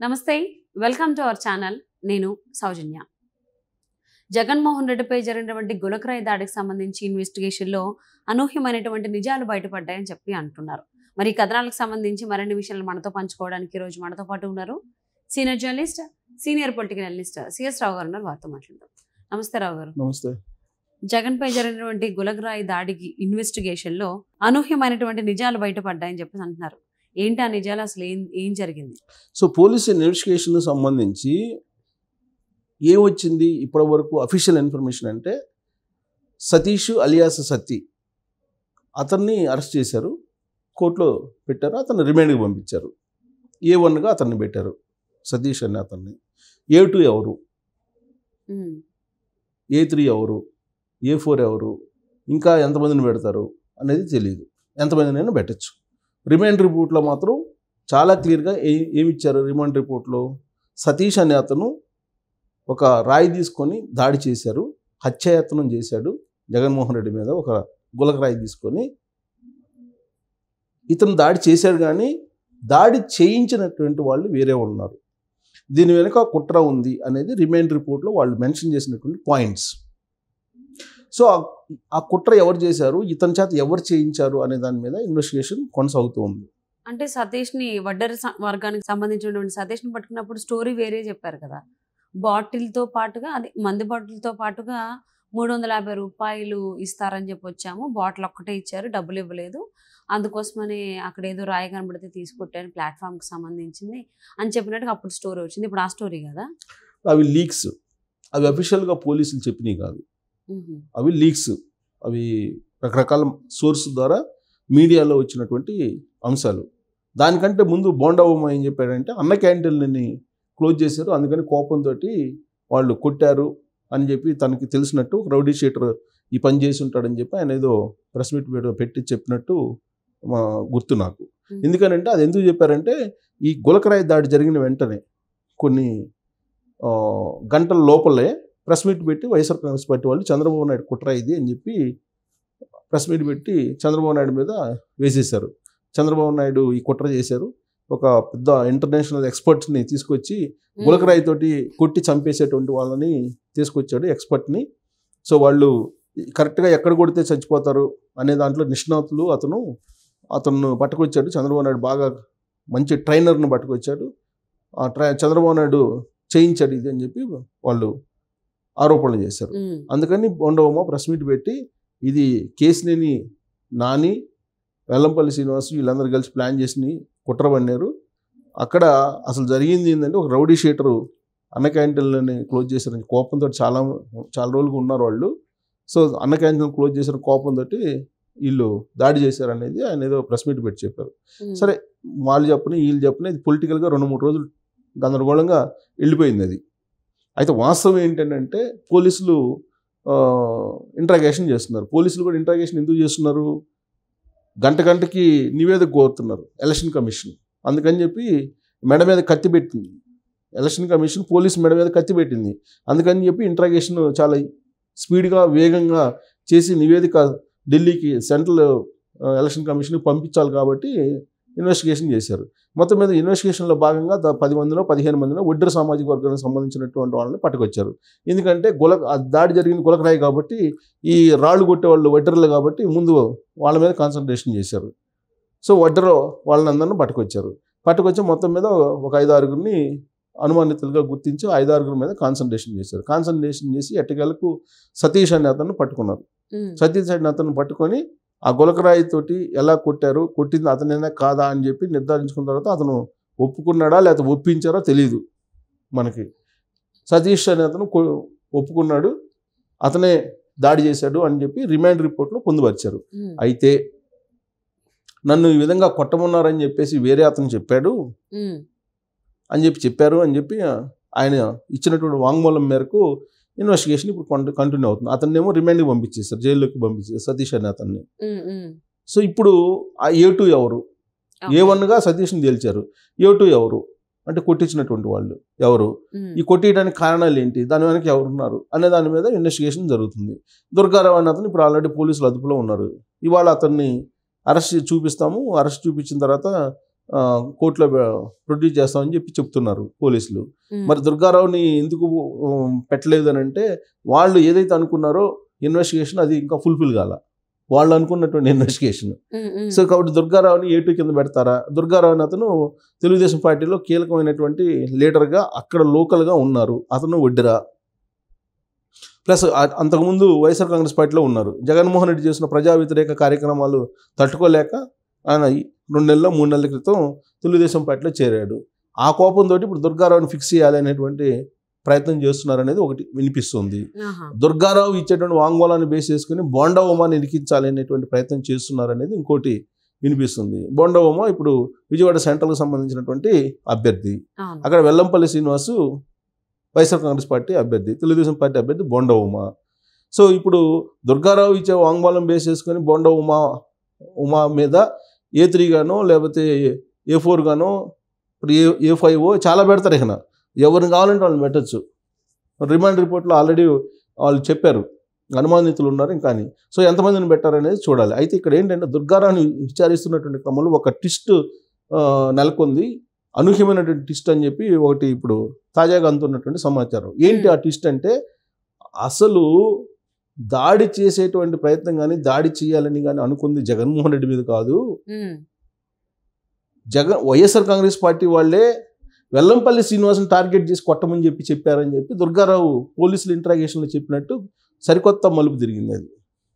నమస్తే, welcome to our channel. నేను సౌజన్య. జగన్మోహన్ రెడ్డిపై జరిగినటువంటి గులకరాయి దాడికి సంబంధించి ఇన్వెస్టిగేషన్లో అనూహ్యమైనటువంటి నిజాలు బయటపడ్డాయని చెప్పి అంటున్నారు. మరి ఈ కథనాలకు సంబంధించి మరిన్ని విషయాలు మనతో పంచుకోవడానికి ఈరోజు మనతో పాటు ఉన్నారు senior journalist, senior political analyst C S Rao garu ఉన్నారు. వారితో మాట్లాడదాం. నమస్తే రావు గారు. నమస్తే. జగన్ పై జరిగినటువంటి గులకరాయి దాడికి ఇన్వెస్టిగేషన్లో అనూహ్యమైనటువంటి నిజాలు బయటపడ్డాయని చెప్పి అంటున్నారు. ఏంటి ఆ నిజాలు, అసలు ఏం జరిగింది? సో పోలీస్ ఇన్వెస్టిగేషన్ సంబంధించి ఏమొచ్చింది ఇప్పటి వరకు అఫీషియల్ ఇన్ఫర్మేషన్ అంటే, సతీష్ అలియాస్ సత్తి అతన్ని అరెస్ట్ చేశారు, కోర్టులో పెట్టారు, అతన్ని రిమాండ్కి పంపించారు. A1గా అతన్ని పెట్టారు, సతీష్ అని అతన్ని. A2 ఎవరు, A3 ఎవరు, A4 ఎవరు, ఇంకా ఎంతమందిని పెడతారు అనేది తెలియదు. ఎంతమందినైనా పెట్టచ్చు. రిమాండ్ రిపోర్ట్లో మాత్రం చాలా క్లియర్గా ఏమిచ్చారు రిమాండ్ రిపోర్ట్లో, సతీష్ అనే అతను ఒక రాయి తీసుకొని దాడి చేశారు, హత్యాయత్నం చేశాడు జగన్మోహన్ రెడ్డి మీద. ఒక గులక రాయి తీసుకొని ఇతను దాడి చేశాడు, కానీ దాడి చేయించినటువంటి వాళ్ళు వేరే ఉన్నారు. దీని వెనుక కుట్ర ఉంది అనేది రిమాండ్ రిపోర్ట్లో వాళ్ళు మెన్షన్ చేసినటువంటి పాయింట్స్. సో ఆ కుట్ర ఎవరు చేశారు, ఇతని చేత ఎవరు చేయించారు అనే దాని మీద ఇన్వెస్టిగేషన్ కొనసాగుతూ ఉంది. అంటే సతీష్ని, వడ్డరి వర్గానికి సంబంధించినటువంటి సతీష్ని పట్టుకున్నప్పుడు స్టోరీ వేరే చెప్పారు కదా. బాటిల్తో పాటుగా, అది మందు బాటిల్తో పాటుగా 350 రూపాయలు ఇస్తారని చెప్పి వచ్చాము, బాటిల్ ఒక్కటే ఇచ్చారు, డబ్బులు ఇవ్వలేదు, అందుకోసమని అక్కడ ఏదో రాయి కనబడితే తీసుకొట్టాను ప్లాట్ఫామ్కి సంబంధించింది అని చెప్పినట్టుగా అప్పుడు స్టోరీ వచ్చింది. ఇప్పుడు ఆ స్టోరీ కదా. అవి లీక్స్, అవి అఫీషియల్గా పోలీసులు చెప్పినవి కాదు, అవి లీక్స్. అవి రకరకాల సోర్స్ ద్వారా మీడియాలో వచ్చినటువంటి అంశాలు. దానికంటే ముందు బోండా ఉమ ఏం చెప్పాడంటే, అన్న క్యాంటీన్ని క్లోజ్ చేశారు, అందుకని కోపంతో వాళ్ళు కొట్టారు అని చెప్పి తనకి తెలిసినట్టు రౌడీ షీటర్ ఈ పని చేసి ఉంటాడని చెప్పి ఆయన ఏదో ప్రెస్ మీట్ పెట్టి చెప్పినట్టు గుర్తు నాకు. ఎందుకనంటే అది ఎందుకు చెప్పారంటే, ఈ గులకరాయి దాడి జరిగిన వెంటనే కొన్ని గంటల లోపలే ప్రెస్ మీట్ పెట్టి వైఎస్ఆర్ కాంగ్రెస్ పార్టీ వాళ్ళు చంద్రబాబు నాయుడు కుట్ర ఇది అని చెప్పి ప్రెస్ మీట్ పెట్టి చంద్రబాబు నాయుడు మీద వేసేశారు. చంద్రబాబు నాయుడు ఈ కుట్ర చేశారు, ఒక పెద్ద ఇంటర్నేషనల్ ఎక్స్పర్ట్ని తీసుకొచ్చి గులకరాయితోటి కొట్టి చంపేసేటువంటి వాళ్ళని తీసుకొచ్చాడు, ఎక్స్పర్ట్ని. సో వాళ్ళు కరెక్ట్గా ఎక్కడ కొడితే చచ్చిపోతారు అనే దాంట్లో నిష్ణాతులు. అతను పట్టుకొచ్చాడు చంద్రబాబు నాయుడు, బాగా మంచి ట్రైనర్ను పట్టుకొచ్చాడు. చంద్రబాబు నాయుడు చేయించాడు ఇది అని చెప్పి వాళ్ళు ఆరోపణలు చేశారు. అందుకని బోండవమ్మ ప్రెస్ మీట్ పెట్టి ఇది కేసినేని నాని, వెల్లంపల్లి శ్రీనివాసు వీళ్ళందరూ కలిసి ప్లాన్ చేసి కుట్ర పన్నారు. అక్కడ అసలు జరిగింది ఏంటంటే, ఒక రౌడీ షీటరు అన్న క్యాంటీన్లని క్లోజ్ చేశారని కోపంతో చాలా రోజులుగా ఉన్నారు వాళ్ళు. సో అన్న క్యాంటీన్ క్లోజ్ చేసిన కోపంతో వీళ్ళు దాడి చేశారనేది ఆయన ఏదో ప్రెస్ మీట్ పెట్టి చెప్పారు. సరే, వాళ్ళు చెప్పని వీళ్ళు చెప్పని ఇది పొలిటికల్గా 2-3 రోజులు గందరగోళంగా వెళ్ళిపోయింది అది. అయితే వాస్తవం ఏంటంటే, పోలీసులు ఇంట్రాగేషన్ చేస్తున్నారు. పోలీసులు కూడా ఇంట్రాగేషన్ ఎందుకు చేస్తున్నారు, గంటకి నివేదిక కోరుతున్నారు ఎలక్షన్ కమిషన్. అందుకని చెప్పి మెడ మీద కత్తి పెట్టింది ఎలక్షన్ కమిషన్, పోలీసు మెడ మీద కత్తి పెట్టింది. అందుకని చెప్పి ఇంట్రాగేషన్ చాలా స్పీడ్గా వేగంగా చేసి నివేదిక ఢిల్లీకి సెంట్రల్ ఎలక్షన్ కమిషన్కి పంపించాలి కాబట్టి ఇన్వెస్టిగేషన్ చేశారు. మొత్తం మీద ఇన్వెస్టిగేషన్లో భాగంగా 10 మందినో 15 మందినో వడ్డెర సామాజిక వర్గానికి సంబంధించినటువంటి వాళ్ళని పట్టుకొచ్చారు. ఎందుకంటే దాడి జరిగింది గులకరాయి కాబట్టి, ఈ రాళ్ళు కొట్టేవాళ్ళు వడ్డెరలు కాబట్టి ముందు వాళ్ళ మీద కాన్సన్ట్రేషన్ చేశారు. సో వడ్డెర వాళ్ళందరినీ పట్టుకొచ్చి మొత్తం మీద ఒక 5-6 అనుమానితులుగా గుర్తించి 5-6 మీద కాన్సన్ట్రేషన్ చేశారు. కాన్సన్ట్రేషన్ చేసి ఎట్టకేలకు సతీష్ అనే అతన్ని పట్టుకున్నారు. సతీష్ అనే అతన్ని పట్టుకొని ఆ గులకరాయి తోటి ఎలా కొట్టారు, కొట్టింది అతనేనా కాదా అని చెప్పి నిర్ధారించుకున్న తర్వాత అతను ఒప్పుకున్నాడా లేకపోతే ఒప్పించారో తెలియదు మనకి. సతీష్ అనే అతను ఒప్పుకున్నాడు, అతనే దాడి చేశాడు అని చెప్పి రిమాండ్ రిపోర్ట్లో పొందుపరిచారు. అయితే నన్ను ఈ విధంగా కొట్టమన్నారని చెప్పేసి వేరే అతను చెప్పారు అని చెప్పి ఆయన ఇచ్చినటువంటి వాంగ్మూలం మేరకు ఇన్వెస్టిగేషన్ ఇప్పుడు కంటిన్యూ అవుతుంది. అతన్నేమో రిమాండ్కి పంపించేశారు, జైల్లోకి పంపించేశారు సతీష్ అనే అతన్ని. సో ఇప్పుడు ఆ A2 ఎవరు, A1గా సతీష్ని తేల్చారు, A2 ఎవరు అంటే కొట్టించినటువంటి వాళ్ళు ఎవరు, ఈ కొట్టియడానికి కారణాలు ఏంటి, దాని వెనక ఎవరున్నారు అనే దాని మీద ఇన్వెస్టిగేషన్ జరుగుతుంది. దుర్గారావు అనే అతను ఇప్పుడు ఆల్రెడీ పోలీసులు అదుపులో ఉన్నారు. ఇవాళ అతన్ని అరెస్ట్ చూపిస్తాము, అరెస్ట్ చూపించిన తర్వాత కోర్టులో ప్రొడ్యూస్ చేస్తామని చెప్పి చెప్తున్నారు పోలీసులు. మరి దుర్గారావుని ఎందుకు పెట్టలేదు అని అంటే, వాళ్ళు ఏదైతే అనుకున్నారో ఇన్వెస్టిగేషన్ అది ఇంకా ఫుల్ఫిల్ కాల, వాళ్ళు అనుకున్నటువంటి ఇన్వెస్టిగేషన్. సో కాబట్టి దుర్గారావుని A2 కింద పెడతారా? దుర్గారావుని అతను తెలుగుదేశం పార్టీలో కీలకమైనటువంటి లీడర్గా అక్కడ లోకల్గా ఉన్నారు, అతను వడ్డిరా. ప్లస్ అంతకుముందు వైఎస్ఆర్ కాంగ్రెస్ పార్టీలో ఉన్నారు. జగన్మోహన్ రెడ్డి చేసిన ప్రజా వ్యతిరేక కార్యక్రమాలు తట్టుకోలేక ఆయన 2 నెలల 3 నెలల క్రితం తెలుగుదేశం పార్టీలో చేరాడు. ఆ కోపంతో ఇప్పుడు దుర్గారావుని ఫిక్స్ చేయాలి అనేటువంటి ప్రయత్నం చేస్తున్నారనేది ఒకటి వినిపిస్తుంది. దుర్గారావు ఇచ్చేటువంటి వాంగ్మూలాన్ని బేస్ చేసుకుని బోండా ఉమాని ఇరికించాలి అనేటువంటి ప్రయత్నం చేస్తున్నారనేది ఇంకోటి వినిపిస్తుంది. బోండా ఉమా ఇప్పుడు విజయవాడ సెంట్రల్కి సంబంధించినటువంటి అభ్యర్థి. అక్కడ వెల్లంపల్లి శ్రీనివాసు వైఎస్ఆర్ కాంగ్రెస్ పార్టీ అభ్యర్థి, తెలుగుదేశం పార్టీ అభ్యర్థి బోండా ఉమా. సో ఇప్పుడు దుర్గారావు ఇచ్చే వాంగ్మూలం బేస్ చేసుకొని బోండా ఉమా మీద A3 గానో లేకపోతే A4 గానో A5 చాలా పెడతారు. ఇక ఎవరిని కావాలంటే వాళ్ళని పెట్టచ్చు. రిమాండ్ రిపోర్ట్లో ఆల్రెడీ వాళ్ళు చెప్పారు అనుమానితులు ఉన్నారు ఇంకా అని. సో ఎంతమందిని పెట్టారనేది చూడాలి. అయితే ఇక్కడ ఏంటంటే దుర్గారావుని విచారిస్తున్నటువంటి క్రమంలో ఒక ట్విస్ట్ నెలకొంది, అనూహ్యమైనటువంటి ట్విస్ట్ అని చెప్పి ఒకటి ఇప్పుడు తాజాగా అందుతున్నటువంటి సమాచారం. ఏంటి ఆ ట్విస్ట్ అంటే, అసలు దాడి చేసేటువంటి ప్రయత్నం కానీ దాడి చేయాలని కానీ అనుకుంది జగన్మోహన్ రెడ్డి మీద కాదు, వైఎస్ఆర్ కాంగ్రెస్ పార్టీ వాళ్ళే వెల్లంపల్లి శ్రీనివాసుని టార్గెట్ చేసి కొట్టమని చెప్పారని చెప్పి దుర్గారావు పోలీసులు ఇంట్రాగేషన్లో చెప్పినట్టు సరికొత్త మలుపు తిరిగింది. అది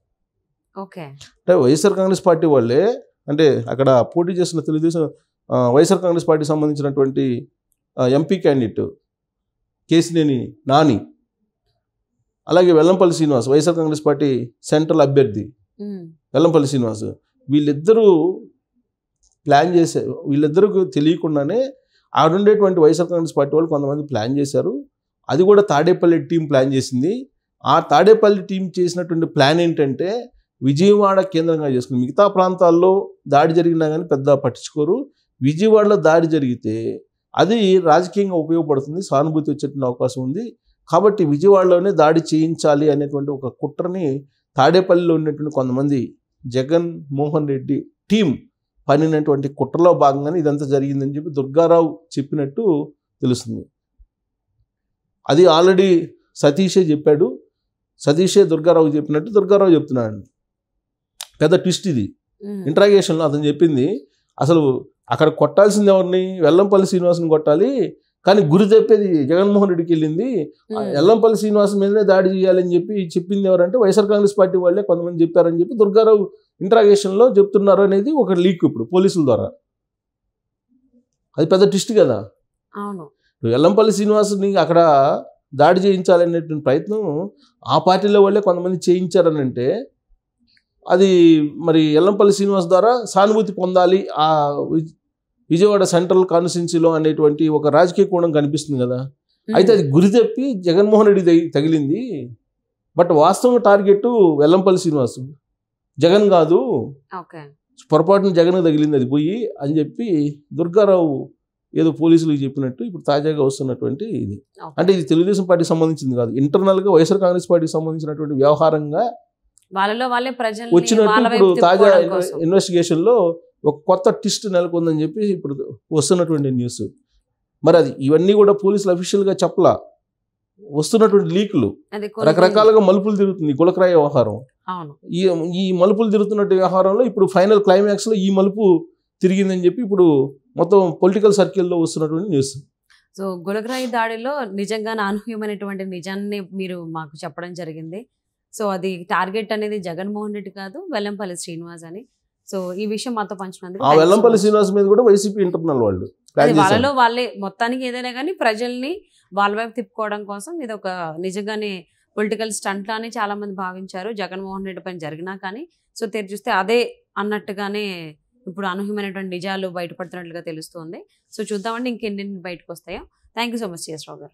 అంటే వైఎస్ఆర్ కాంగ్రెస్ పార్టీ వాళ్ళే, అంటే అక్కడ పోటీ చేసిన తెలుగుదేశం వైఎస్ఆర్ కాంగ్రెస్ పార్టీకి సంబంధించినటువంటి ఎంపీ క్యాండిడేట్ కేసినేని నాని, అలాగే Vellampalli Srinivas Y S R Congress party central అభ్యర్థి వెల్లంపల్లి శ్రీనివాస్, వీళ్ళిద్దరూ ప్లాన్ చేశారు. వీళ్ళిద్దరికి తెలియకుండానే ఆడుండేటువంటి వైఎస్ఆర్ కాంగ్రెస్ పార్టీ వాళ్ళు కొంతమంది ప్లాన్ చేశారు. అది కూడా తాడేపల్లి టీం ప్లాన్ చేసింది. ఆ తాడేపల్లి టీం చేసినటువంటి ప్లాన్ ఏంటంటే, విజయవాడ కేంద్రంగా చేసుకుని మిగతా ప్రాంతాల్లో దాడి జరిగినా కానీ పెద్ద పట్టించుకోరు, విజయవాడలో దాడి జరిగితే అది రాజకీయంగా ఉపయోగపడుతుంది, సానుభూతి వచ్చేటువంటి అవకాశం ఉంది, కాబట్టి విజయవాడలోనే దాడి చేయించాలి అనేటువంటి ఒక కుట్రని తాడేపల్లిలో ఉన్నటువంటి కొంతమంది జగన్మోహన్ రెడ్డి టీం పనినటువంటి కుట్రలో భాగంగానే ఇదంతా జరిగిందని చెప్పి దుర్గారావు చెప్పినట్టు తెలుస్తుంది. అది ఆల్రెడీ సతీషే చెప్పాడు, సతీషే దుర్గారావు చెప్పినట్టు దుర్గారావు చెప్తున్నాడు. పెద్ద ట్విస్ట్ ఇది. ఇంట్రాగేషన్లో అతను చెప్పింది, అసలు అక్కడ కొట్టాల్సింది ఎవరిని? వెల్లంపల్లి శ్రీనివాసుని కొట్టాలి, కానీ గురి తప్పేది జగన్మోహన్ రెడ్డికి వెళ్ళింది, వెల్లంపల్లి శ్రీనివాస్ మీదనే దాడి చేయాలని చెప్పి చెప్పింది ఎవరంటే వైఎస్ఆర్ కాంగ్రెస్ పార్టీ వాళ్ళే కొంతమంది చెప్పారని చెప్పి దుర్గారావు ఇంట్రాగేషన్లో చెప్తున్నారు అనేది ఒక లీక్ ఇప్పుడు పోలీసుల ద్వారా. అది పెద్ద ట్విస్ట్ కదా. వెల్లంపల్లి శ్రీనివాసుని అక్కడ దాడి చేయించాలనేటువంటి ప్రయత్నం ఆ పార్టీలో వాళ్ళే కొంతమంది చేయించారని అంటే, అది మరి వెల్లంపల్లి శ్రీనివాస్ ద్వారా సానుభూతి పొందాలి ఆ విజయవాడ సెంట్రల్ కాన్స్టిట్యున్సీలో అనేటువంటి ఒక రాజకీయ కోణం కనిపిస్తుంది కదా. అయితే అది గురి తప్పి జగన్మోహన్ రెడ్డి తగిలింది, బట్ వాస్తవ టార్గెట్ వెల్లంపల్లి శ్రీనివాస్, జగన్ కాదు, పొరపాటున జగన్ తగిలింది అది పోయి అని చెప్పి దుర్గారావు ఏదో పోలీసులకు చెప్పినట్టు ఇప్పుడు తాజాగా వస్తున్నటువంటి ఇది. అంటే ఇది తెలుగుదేశం పార్టీకి సంబంధించింది కాదు, ఇంటర్నల్గా వైఎస్ఆర్ కాంగ్రెస్ పార్టీకి సంబంధించినటువంటి వ్యవహారంగా వచ్చినట్టు ఇప్పుడు తాజా ఇన్వెస్టిగేషన్లో ఒక కొత్త ట్విస్ట్ నెలకొందని చెప్పి ఇప్పుడు వస్తున్నటువంటి న్యూస్. మరి అది ఇవన్నీ కూడా పోలీసులు అఫీషియల్గా చెప్పలా, వస్తున్నటువంటి లీకులు రకరకాలుగా మలుపులు తిరుగుతుంది గులకరాయ వ్యవహారం. ఈ మలుపులు తిరుగుతున్నట్టు వ్యవహారంలో ఇప్పుడు ఫైనల్ క్లైమాక్స్లో ఈ మలుపు తిరిగిందని చెప్పి ఇప్పుడు మొత్తం పొలిటికల్ సర్కిల్లో వస్తున్నటువంటి న్యూస్. సో గులకరాయి దాడిలో నిజంగా అనూహ్యమైనటువంటి నిజాన్ని మీరు మాకు చెప్పడం జరిగింది. సో అది టార్గెట్ అనేది జగన్మోహన్ రెడ్డి కాదు, వెల్లంపల్లి శ్రీనివాస్ అని. సో ఈ విషయం మాతో పంచుకున్నందుకు వెల్లంపల్లి శ్రీనివాస్ మీద కూడా వైసీపీ ఇంటర్నల్ వాళ్ళలో వాళ్ళే మొత్తానికి ఏదైనా కానీ ప్రజల్ని వాళ్ళ వైపు తిప్పుకోవడం కోసం ఇది ఒక నిజంగానే పొలిటికల్ స్టంట్ అని చాలా మంది భావించారు జగన్మోహన్ రెడ్డి పైన జరిగినా కానీ. సో తెరి చూస్తే అదే అన్నట్టుగానే ఇప్పుడు అనూహ్యమైనటువంటి నిజాలు బయటపడుతున్నట్లుగా తెలుస్తుంది. సో చూద్దామండి ఇంకెన్ని బయటకు వస్తాయో. Thank you so much C S Rao గారు.